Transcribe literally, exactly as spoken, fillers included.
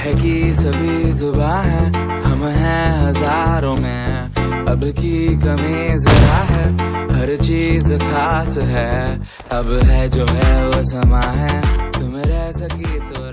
है कि सभी जुबां है, हम हैं हजारों में, अब की कमी जरा है, हर चीज खास है, अब है जो है वो समा है, तुम रह सकी तो